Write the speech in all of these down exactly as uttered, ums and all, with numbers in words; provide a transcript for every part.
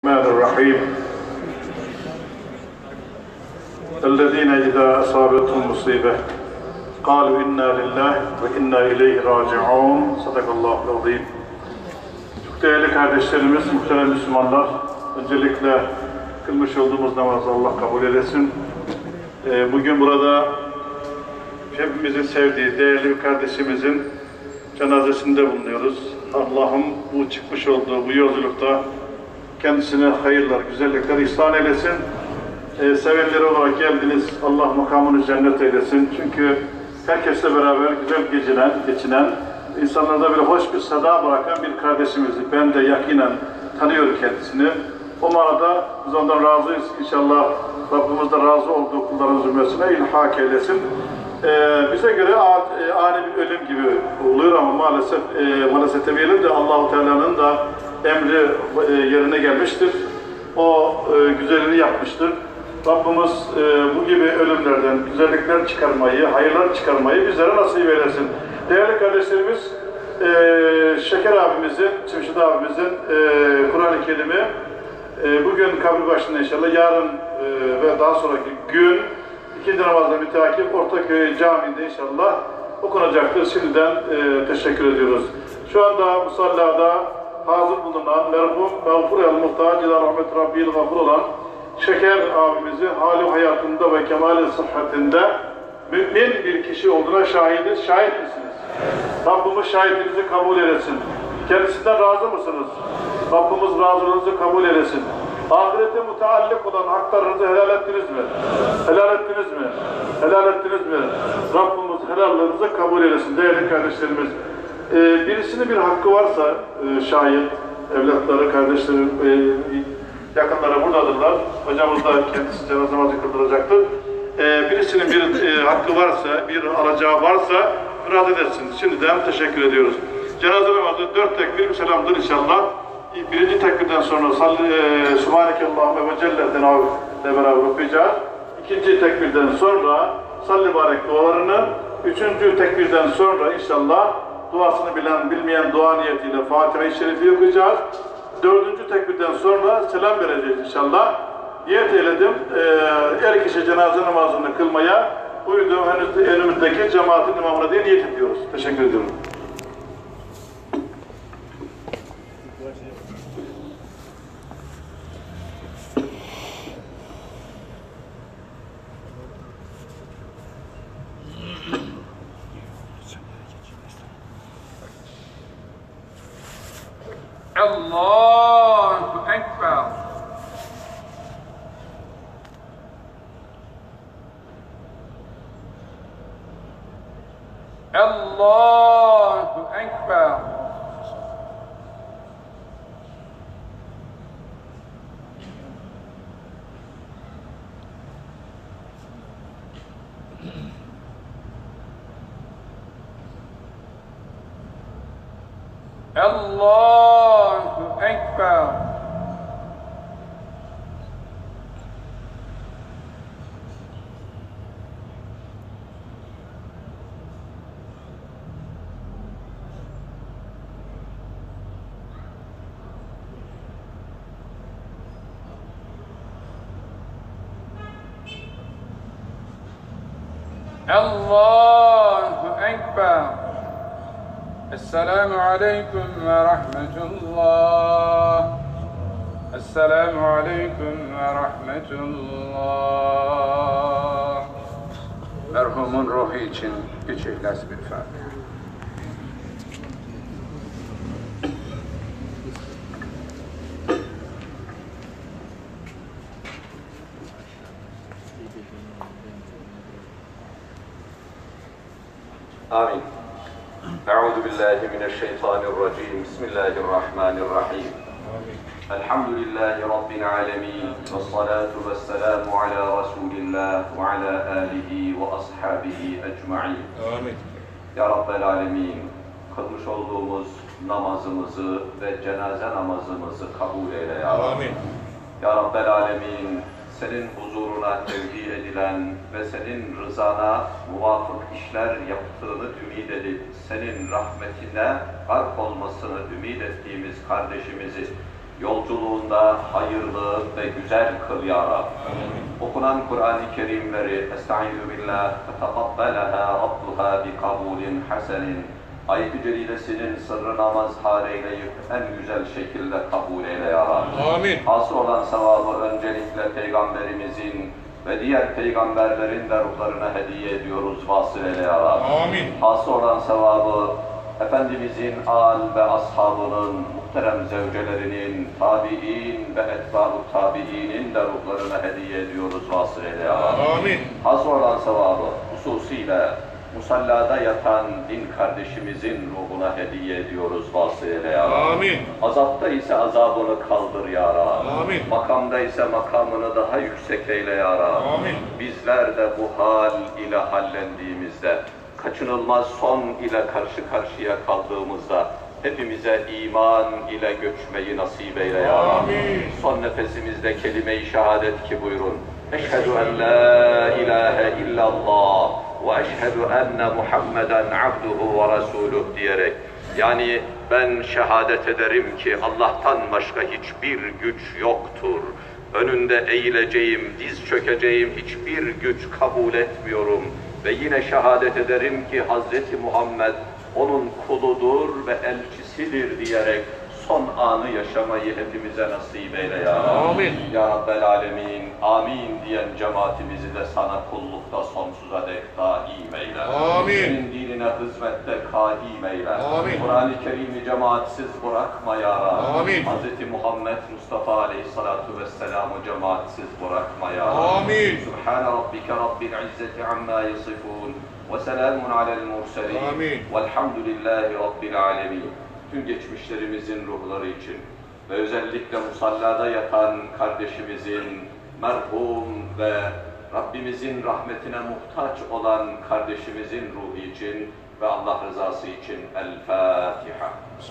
Bismillahirrahmanirrahim. اَلَّذ۪ينَ اِذَا أَصَابَتْهُمْ مُصِيبَةٌ قَالُوا اِنَّا لِلّٰهِ وَاِنَّا اِلَيْهِ رَاجِعُونَ Sadakallahu azim. Çok değerli kardeşlerimiz, muhterem Müslümanlar, öncelikle kılmış olduğumuz namazı Allah kabul eylesin. Ee, bugün burada hepimizin sevdiği değerli bir kardeşimizin cenazesinde bulunuyoruz. Allah'ım bu çıkmış olduğu bu yolculukta kendisine hayırlar, güzellikler ihsan eylesin. Ee, sevenleri olarak geldiniz. Allah makamını cennet eylesin. Çünkü herkesle beraber güzel geçinen, geçinen, insanlarda böyle hoş bir sada bırakan bir kardeşimizi ben de yakinen tanıyorum kendisini. O manada biz ondan razıyız. İnşallah Rabbimiz de razı olduğu kulların zümresine ilhak eylesin. Ee, bize göre ani bir ölüm gibi oluyor ama maalesef e, maalesef demeyelim de Allah-u Teala'nın da emri e, yerine gelmiştir. O e, güzelliğini yapmıştır. Rabbimiz e, bu gibi ölümlerden güzellikler çıkarmayı, hayırlar çıkarmayı bizlere nasip eylesin. Değerli kardeşlerimiz, e, Şeker abimizin, Cemşit abimizin e, Kur'an-ı Kerim'i e, bugün kabri başında inşallah, yarın e, ve daha sonraki gün İkinci namazda müteakip Ortaköy Camii'nde inşallah okunacaktır. Şimdiden e, teşekkür ediyoruz. Şu anda musallada hazır bulunan merhum mağfur el muhtaç ila rahmet rabbil gafur olan Şeker abimizin hali hayatında ve kemali sıhhatinde mümin bir kişi olduğuna şahidiz. Şahit misiniz? Rabbimiz şahitliğinizi kabul eylesin. Kendisinden razı mısınız? Rabbimiz razılığınızı kabul eylesin. Ahirete müteallik olan haklarınızı helal ettiniz mi? Helal ettiniz mi? Helal ettiniz mi? Rabbimiz helallarınızı kabul eylesin değerli kardeşlerimiz. Ee, birisinin bir hakkı varsa e, şayet evlatları, kardeşleri, e, yakınları buradadırlar. Hocamız da kendisi cenaze namazı kıldıracaktır. Ee, birisinin bir e, hakkı varsa, bir alacağı varsa müracaat etsin. Şimdiden teşekkür ediyoruz. Cenaze namazı dört tekbir bir selamdır inşallah. Birinci tekbirden sonra e, Subhanekallahümme ve Celle'den ile beraber okuyacağız. İkinci tekbirden sonra salli barek dualarını, üçüncü tekbirden sonra inşallah duasını bilen, bilmeyen dua niyetiyle Fatiha-i Şerif'i okuyacağız. Dördüncü tekbirden sonra selam vereceğiz inşallah. Niyet eyledim, e, her kişi cenaze namazını kılmaya uyduğum henüz önümüzdeki cemaatin imamına diye niyet ediyoruz. Teşekkür ediyorum. Allahu Ekber. Allahu Ekber. Allahu Ekber. Allahu Ekber. Esselamu aleyküm ve rahmetullah. Esselamu aleyküm ve rahmetullah. Merhumun ruhu için üç ihlas bir Fatiha. Amin. Euzu billahi mineşşeytanirracim. Bismillahirrahmanirrahim. Elhamdülillahi rabbil alamin. Ves salatu vesselamu ala Resulillah ve ala alihi ve ashabihi ecmaîn. Amin. Ya Rabbel alemin. Kılmış olduğumuz namazımızı ve cenaze namazımızı kabul eyle ya Rabbi. Amin. Ya Rabbel alemin. Senin huzuruna tevdi edilen ve senin rızana muvafık işler yaptığını ümit edip senin rahmetine gark olmasını ümit ettiğimiz kardeşimizi Yolculuğunda hayırlı ve güzel kıl ya Rab. Okunan Kur'an-ı Kerimleri Estaizu billah ve tekabbelaha Rabbuha bi kabulin hasenin. Ayet-i Celilesinin sırrına mazhar eyleyip en güzel şekilde kabul eyle ya Rabbi. Amin. Hasıl olan sevabı öncelikle Peygamberimizin ve diğer peygamberlerin de ruhlarına hediye ediyoruz. Vasıl eyle ya Rabbi. Amin. Hasıl olan sevabı Efendimizin âl ve ashabının, muhterem zevcelerinin, tabi'in ve etbâ-u tabi'inin de ruhlarına hediye ediyoruz. Vasıl eyle ya Rabbi. Amin. Hasıl olan sevabı hususiyle musallada yatan din kardeşimizin ruhuna hediye ediyoruz. Vasıl eyle ya Rabbi. Amin. Azapta ise azabını kaldır ya Rabbi. Amin. Makamda ise makamını daha yüksek eyle ya Rabbi. Amin. Bizler de bu hal ile hallendiğimizde, kaçınılmaz son ile karşı karşıya kaldığımızda hepimize iman ile göçmeyi nasip eyle ya Rabbi. Amin. Son nefesimizde kelime-i şehadet ki buyurun. Eşhedü en la ilahe illallah ve eşhedü enne Muhammeden abduhu ve resuluh diyerek, yani ben şehadet ederim ki Allah'tan başka hiçbir güç yoktur. Önünde eğileceğim, diz çökeceğim hiçbir güç kabul etmiyorum. Ve yine şehadet ederim ki Hazreti Muhammed onun kuludur ve elçisidir diyerek son anı yaşamayı hepimize nasip eyle ya Rabbi. Amin. Ya Rabbel Alemin, amin diyen cemaatimizi de sana kullukta sonsuza dek daim eyle. Amin. Senin dinine hizmette kaim eyle. Amin. Kur'an-ı Kerim'i cemaatsiz bırakma ya Rabbi. Amin. Hazreti Muhammed Mustafa Aleyhissalatu vesselam'ı cemaatsiz bırakma ya Rabbi. Amin. Subhane Rabbike Rabbil İzzeti amma yasifun ve selamun alel murselin. Amin. Velhamdülillahi Rabbil Alemin. Tüm geçmişlerimizin ruhları için ve özellikle musallada yatan kardeşimizin, merhum ve Rabbimizin rahmetine muhtaç olan kardeşimizin ruhu için ve Allah rızası için El Fatiha.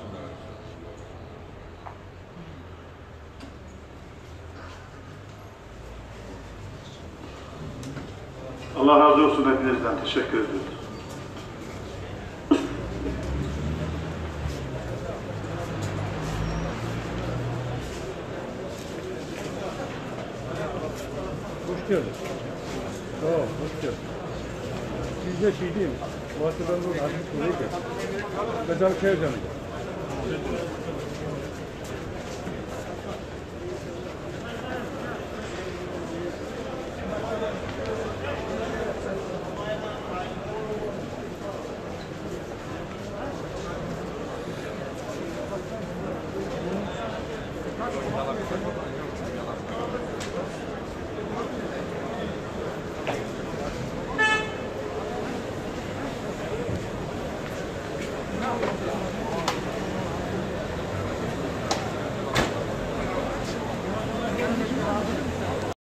Allah razı olsun hepinizden. Teşekkür ediyoruz. Hoş geldin. Sağ ol, hoş geldin. Siz de şey değil mi? Bahçeden doğru hafif buraya gel. Mezar Kevcan'a gel.